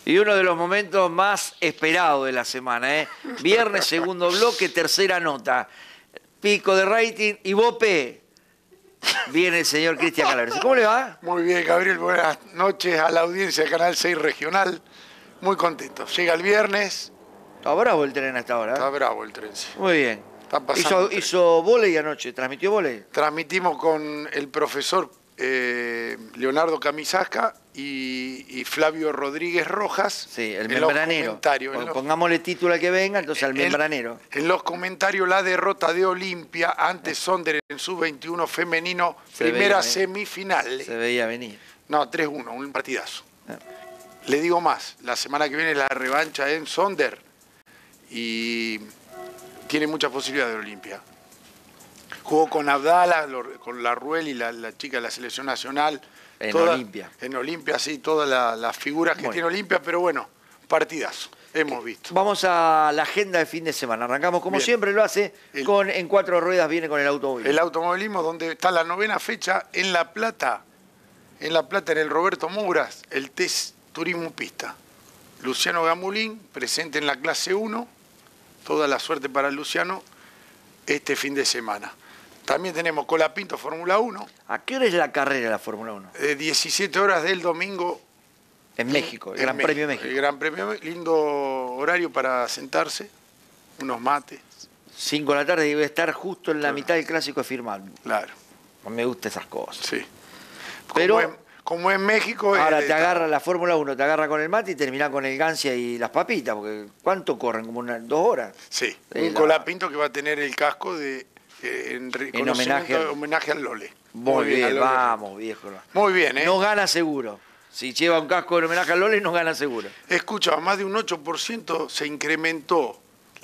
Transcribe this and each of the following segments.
Y uno de los momentos más esperados de la semana, ¿eh? Viernes, segundo bloque, tercera nota. Pico de rating y Bope. Viene el señor Cristian Calabrese. ¿Cómo le va? Muy bien, Gabriel. Buenas noches a la audiencia de Canal 6 Regional. Muy contento. Llega el viernes. Está bravo el tren hasta ahora. Está bravo el tren. Sí. Muy bien. Está pasando el tren. Hizo vóley anoche. ¿Transmitió vóley? Transmitimos con el profesor Leonardo Camisasca y Flavio Rodríguez Rojas. Sí, el membranero. Pongámosle título al que venga, entonces al membranero. En los comentarios, la derrota de Olimpia ante Sonder en sub-21 femenino, primera semifinal. Se veía venir. No, 3-1, un partidazo. Le digo más, la semana que viene la revancha en Sonder y tiene muchas posibilidades de Olimpia. Jugó con Abdala, con Larruel y la chica de la selección nacional. En Olimpia. En Olimpia, sí, todas las figuras que tiene Olimpia, pero bueno, partidazo, hemos visto. Vamos a la agenda de fin de semana. Arrancamos como siempre lo hace, en 4 ruedas viene con el automovilismo. El automovilismo, donde está la 9ª fecha en La Plata, en el Roberto Mouras, el test Turismo Pista. Luciano Gamulín, presente en la clase 1, toda la suerte para Luciano este fin de semana. También tenemos Colapinto Fórmula 1. ¿A qué hora es la carrera de la Fórmula 1? 17 horas del domingo. En México, el Gran Premio de México. El Gran Premio, lindo horario para sentarse, unos mates. 5 de la tarde debe estar justo en la mitad del clásico de firmar. Claro. Me gustan esas cosas. Sí. Pero como en México... Ahora te agarra la Fórmula 1, te agarra con el mate y termina con el Gancia y las papitas, porque ¿cuánto corren? ¿Como 2 horas? Sí, un Colapinto que va a tener el casco de... en homenaje al Lole. Muy bien, vamos, viejo. Muy bien, ¿eh? No gana seguro. Si lleva un casco en homenaje al Lole, no gana seguro. Escucha, más de un 8% se incrementó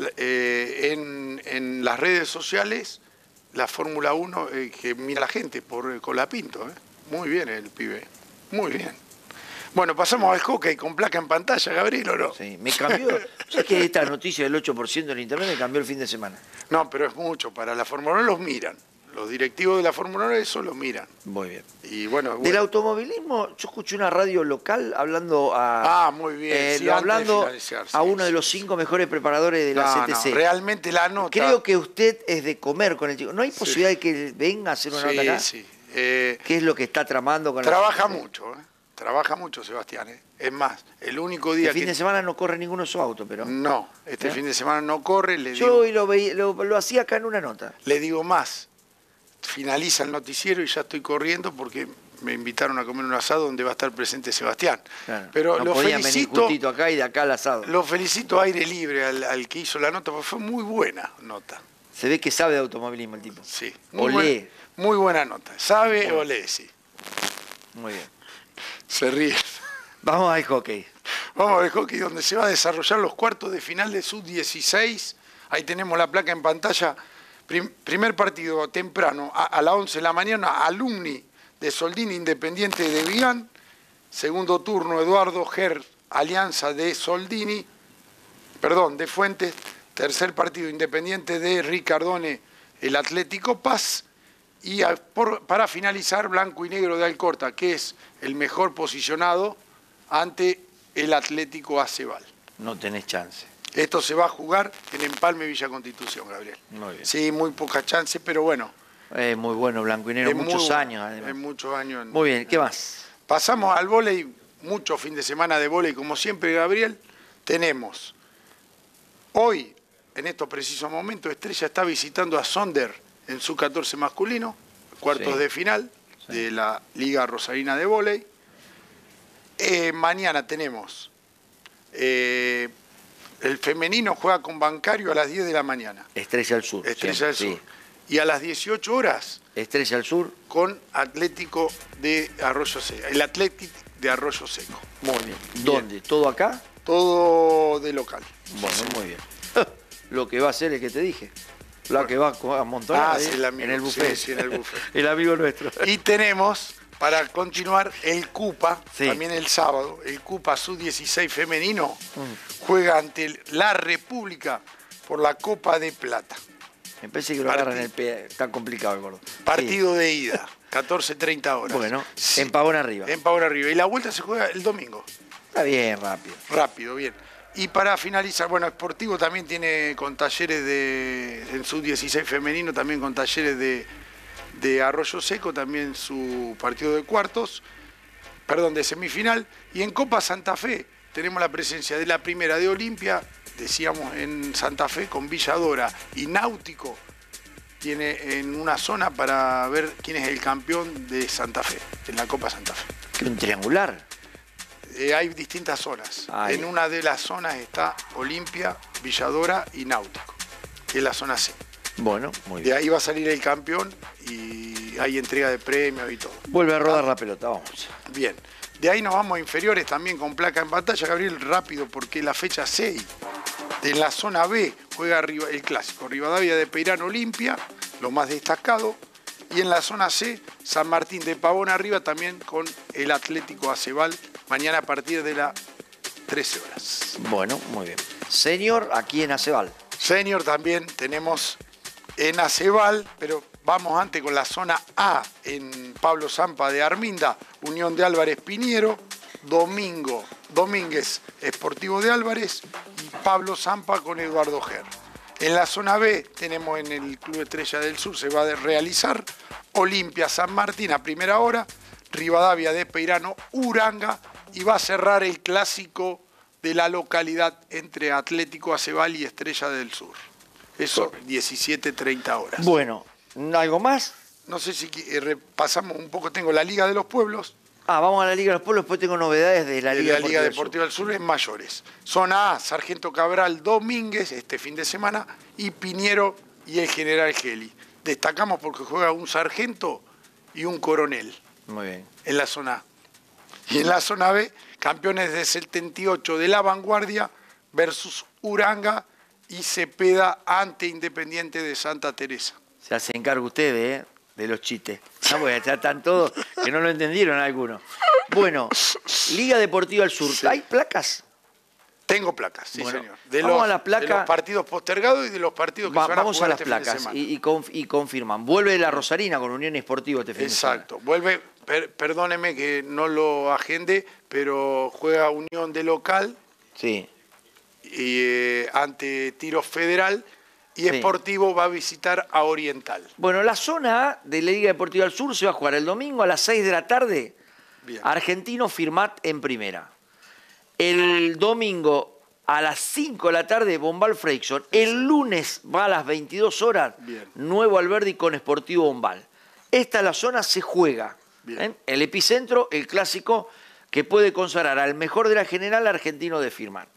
en las redes sociales la Fórmula 1 que mira la gente por Colapinto. Muy bien el pibe, muy bien. Bueno, pasamos al hockey con placa en pantalla, Gabriel, ¿o no? Sí, me cambió. ¿Sabes que esta noticia del 8% en internet me cambió el fin de semana? No, pero es mucho. Para la Fórmula 1 los miran. Los directivos de la Fórmula 1 eso lo miran. Muy bien. Y bueno, del automovilismo, yo escuché una radio local hablando a... muy bien. Sí, hablando a uno de los 5 mejores preparadores de la CTC. No, realmente la nota... Creo que usted es de comer con el chico. ¿No hay posibilidad de que venga a hacer una nota acá? Sí. ¿Qué es lo que está tramando con Trabaja mucho, Trabaja mucho, Sebastián. Es más, el único día fin de semana no corre ninguno de su auto, pero... No, fin de semana no corre. Yo hoy lo hacía acá en una nota. Le digo más. Finaliza el noticiero y ya estoy corriendo porque me invitaron a comer un asado donde va a estar presente Sebastián. Claro, pero lo felicito justito acá y de acá al asado. Lo felicito aire libre al que hizo la nota, porque fue muy buena nota. Se ve que sabe de automovilismo el tipo. Sí. Lee. Muy buena nota. Sabe o lee, sí. Muy bien. Se ríe. Vamos al hockey. Vamos al hockey donde se va a desarrollar los cuartos de final de sub-16. Ahí tenemos la placa en pantalla. Primer partido temprano a las 11 de la mañana, Alumni de Soldini, Independiente de Vigan. Segundo turno, Eduardo Ger, Alianza de de Fuentes. Tercer partido, Independiente de Ricardone, el Atlético Paz. Y para finalizar, Blanco y Negro de Alcorta, que es el mejor posicionado ante el Atlético Acebal. No tenés chance. Esto se va a jugar en Empalme, Villa Constitución, Gabriel. Muy bien. Sí, muy pocas chances, pero bueno. Es muy bueno Blanco y Negro, muchos años además. Muchos años. Muy bien, ¿qué más? Pasamos al vóley, mucho fin de semana de vóley, como siempre, Gabriel. Tenemos hoy, en estos precisos momentos, Estrella está visitando a Sonder en su 14 masculino, cuartos de final de la Liga Rosarina de Vóley. Mañana tenemos... el femenino juega con Bancario a las 10 de la mañana. Estrella al Sur. Estrella al Sur. Y a las 18 horas... Estrella al Sur. Con Atlético de Arroyo Seco. El Atlético de Arroyo Seco. Muy bien. ¿Dónde? ¿Todo acá? Todo de local. Bueno, muy bien. Lo que va a hacer es que te dije. La que va a montar en el buffet. Sí, en el buffet. El amigo nuestro. Y tenemos... Para continuar, el CUPA, también el sábado, el CUPA Sub-16 femenino juega ante la República por la Copa de Plata. Me parece que lo agarran el pie, está complicado el gordo. Partido de ida, 14:30 horas. Bueno, en Pavón arriba. En Pavón arriba. Y la vuelta se juega el domingo. Está bien, rápido. Rápido, bien. Y para finalizar, bueno, Sportivo también tiene con talleres en sub-16 femenino, también con talleres de Arroyo Seco, también su partido de cuartos, perdón, de semifinal. Y en Copa Santa Fe tenemos la presencia de la primera de Olimpia, decíamos en Santa Fe, con Villadora y Náutico. Tiene en una zona para ver quién es el campeón de Santa Fe, en la Copa Santa Fe. ¿Qué, un triangular? Hay distintas zonas. Ay. En una de las zonas está Olimpia, Villadora y Náutico, que es la zona C. Bueno, muy De bien. ahí va a salir el campeón y hay entrega de premios y todo. Vuelve a rodar la pelota, vamos. Bien. De ahí nos vamos a inferiores también con placa en pantalla, Gabriel, rápido, porque la fecha 6 de la zona B juega el clásico Rivadavia de Peirán Olimpia, lo más destacado. Y en la zona C, San Martín de Pavón arriba también con el Atlético Acebal, mañana a partir de las 13 horas. Bueno, muy bien. Señor, aquí en Acebal. Senior también tenemos en Acebal, pero vamos antes con la zona A en Pablo Zampa de Arminda, Unión de Álvarez Piñero, Domínguez Sportivo de Álvarez y Pablo Zampa con Eduardo Ger. En la zona B tenemos en el Club Estrella del Sur, se va a realizar Olimpia San Martín a primera hora, Rivadavia de Peirano Uranga y va a cerrar el clásico de la localidad entre Atlético Acebal y Estrella del Sur. Eso, 17:30 horas. Bueno, ¿algo más? No sé si repasamos un poco, tengo la Liga de los Pueblos. Vamos a la Liga de los Pueblos, después tengo novedades de la Liga, Deportiva del Sur en mayores. Zona A, Sargento Cabral Domínguez, este fin de semana, y Piñero y el General Geli. Destacamos porque juega un sargento y un coronel. Muy bien. En la zona A. Y en la zona B, campeones de 78 de La Vanguardia versus Uranga y Cepeda ante Independiente de Santa Teresa. Se hace encargo usted, de los chistes. No, porque ya están todos que no lo entendieron algunos. Bueno, Liga Deportiva del Sur. Sí. ¿Hay placas? Tengo placas, sí, Bueno, señor. vamos a la placa. De los partidos postergados y de los partidos que se van a Vamos jugar a las este fin de placas semana. y confirman. Vuelve la Rosarina con Unión Esportivo este fin de semana. Exacto. Vuelve, perdóneme que no lo agende, pero juega Unión de local Sí. y, ante Tiro Federal y Sí. Sportivo va a visitar a Oriental. Bueno, la zona A de la Liga Deportiva del Sur se va a jugar el domingo a las 6 de la tarde. Bien. Argentino Firmat en primera. El domingo a las 5 de la tarde, Bombal Freixon. El lunes va a las 22 horas, Bien. Nuevo Alberdi con Sportivo Bombal. Esta la zona se juega. Bien. El epicentro, el clásico que puede consagrar al mejor de la general argentino de Firmat.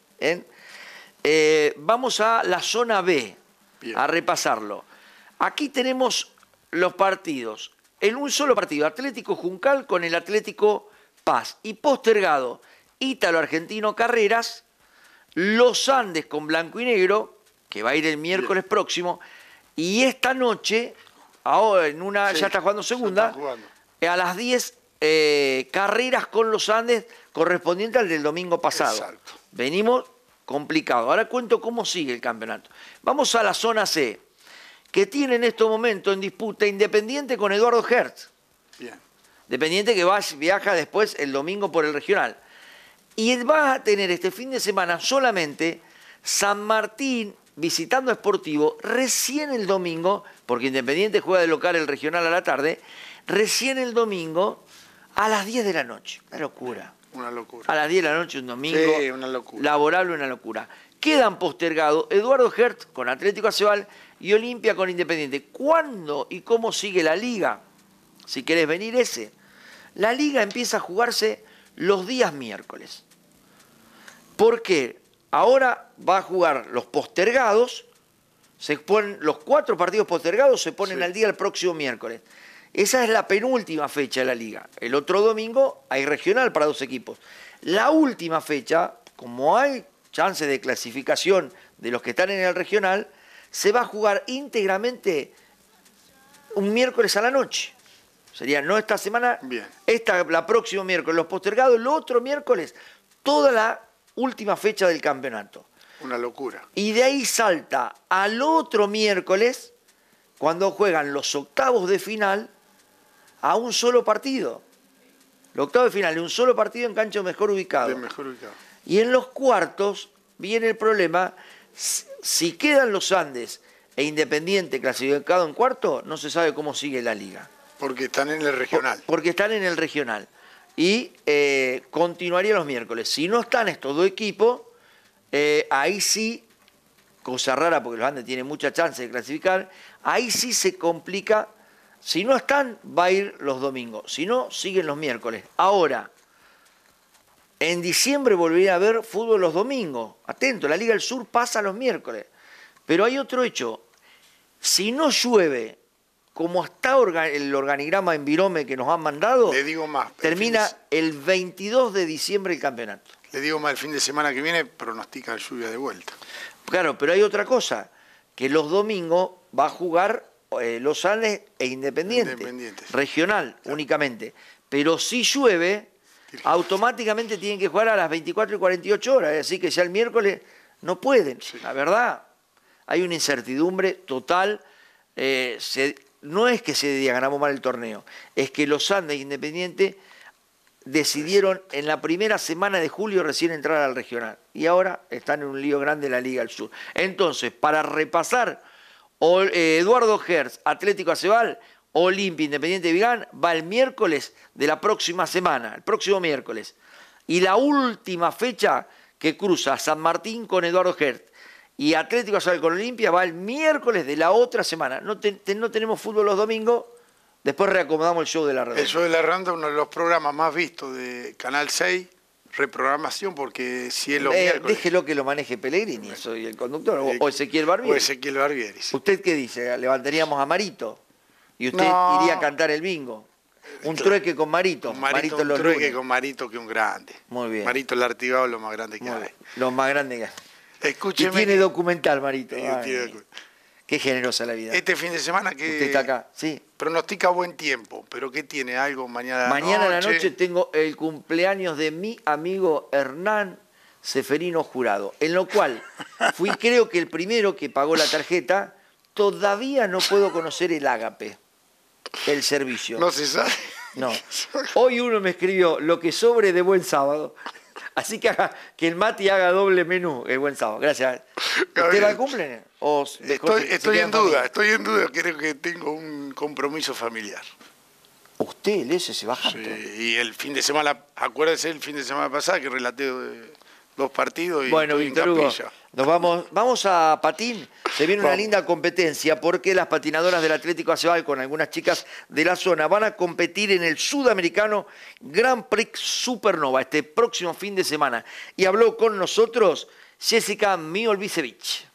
Vamos a la zona B, Bien. a repasarlo. Aquí tenemos los partidos. En un solo partido, Atlético Juncal con el Atlético Paz. Y postergado, Ítalo-Argentino Carreras, Los Andes con Blanco y Negro, que va a ir el miércoles próximo. Y esta noche, ahora en una, Sí, ya está jugando segunda, ya está jugando. a las 10, Carreras con Los Andes, correspondiente al del domingo pasado. Exacto. Venimos complicado. Ahora cuento cómo sigue el campeonato. Vamos a la zona C, que tiene en estos momentos en disputa Independiente con Eduardo Hertz. Bien. Independiente que viaja después el domingo por el regional. Y va a tener este fin de semana solamente San Martín visitando a Sportivo recién el domingo, porque Independiente juega de local el regional a la tarde, recién el domingo a las 10 de la noche. Una locura. Una locura. A las 10 de la noche un domingo. Sí, una locura. Laborable, una locura. Quedan postergados Eduardo Hertz con Atlético Acebal y Olimpia con Independiente. ¿Cuándo y cómo sigue la liga? Si querés venir ese. La liga empieza a jugarse los días miércoles. ¿Por qué? Ahora va a jugar los postergados, los 4 partidos postergados se ponen Sí. al día el próximo miércoles. Esa es la penúltima fecha de la liga. El otro domingo hay regional para 2 equipos. La última fecha, como hay chances de clasificación de los que están en el regional, se va a jugar íntegramente un miércoles a la noche. Sería no esta semana, Bien. la próxima miércoles, los postergados, el otro miércoles, toda la última fecha del campeonato. Una locura. Y de ahí salta al otro miércoles, cuando juegan los octavos de final, a un solo partido. Los octavos de final, un solo partido en cancha mejor ubicado. De mejor ubicado. Y en los cuartos viene el problema, si quedan los Andes e Independiente clasificado en cuarto, no se sabe cómo sigue la liga. Porque están en el regional. Porque están en el regional. Y continuaría los miércoles. Si no están estos dos equipos, ahí sí, cosa rara porque los Andes tienen mucha chance de clasificar, ahí sí se complica. Si no están, va a ir los domingos. Si no, siguen los miércoles. Ahora, en diciembre volvería a haber fútbol los domingos. Atento, la Liga del Sur pasa los miércoles. Pero hay otro hecho. Si no llueve, como está el organigrama en Virome que nos han mandado, le digo más, termina el 22 de diciembre el campeonato. Le digo más, el fin de semana que viene pronostican lluvia de vuelta. Claro, pero hay otra cosa, que los domingos va a jugar los Andes e Independiente, regional únicamente. Pero si llueve, automáticamente tienen que jugar a las 24 y 48 horas, así que ya el miércoles no pueden. Sí. La verdad, hay una incertidumbre total. No es que ese día ganamos mal el torneo, es que los Andes e Independiente decidieron en la primera semana de julio recién entrar al regional. Y ahora están en un lío grande en la Liga del Sur. Entonces, para repasar, Eduardo Hertz, Atlético Acebal, Olimpia, Independiente de Vigán, va el miércoles de la próxima semana, el próximo miércoles. Y la última fecha que cruza San Martín con Eduardo Hertz y Atlético Acebal con Olimpia va el miércoles de la otra semana. No tenemos fútbol los domingos, después reacomodamos el show de la Redonda. El show de la Redonda, uno de los programas más vistos de Canal 6, reprogramación, porque si es los miércoles... Déjelo que lo maneje Pellegrini, soy el conductor, o Ezequiel Barbieri. O Ezequiel Barbieri, sí. ¿Usted qué dice? ¿Levantaríamos a Marito? Y usted iría a cantar el bingo. Un trueque con Marito. Un trueque con Marito, que un grande. Muy bien. Marito el Artigado es lo más grande que hay. Lo más grande que hay. Escúcheme. Y tiene documental, Marito. Qué generosa la vida. Este fin de semana que... Usted está acá, sí. Pronostica buen tiempo, pero ¿qué tiene? ¿Algo mañana a la noche? Mañana a la noche tengo el cumpleaños de mi amigo Hernán Seferino Jurado, en lo cual fui creo que el primero que pagó la tarjeta. Todavía no puedo conocer el ágape, el servicio. No se sabe. No. Hoy uno me escribió lo que sobre de buen sábado. Así que el Mati haga doble menú el buen sábado. Gracias. ¿Usted va al cumple? Estoy en duda, creo que tengo un compromiso familiar. ¿Usted, el ese, se baja? Sí, y el fin de semana, acuérdese el fin de semana pasado que relaté 2 partidos y bueno, Víctor Hugo, vamos a patín. Se viene una linda competencia porque las patinadoras del Atlético Acebal con algunas chicas de la zona van a competir en el Sudamericano Grand Prix Supernova este próximo fin de semana. Y habló con nosotros Jessica Miolbisevich.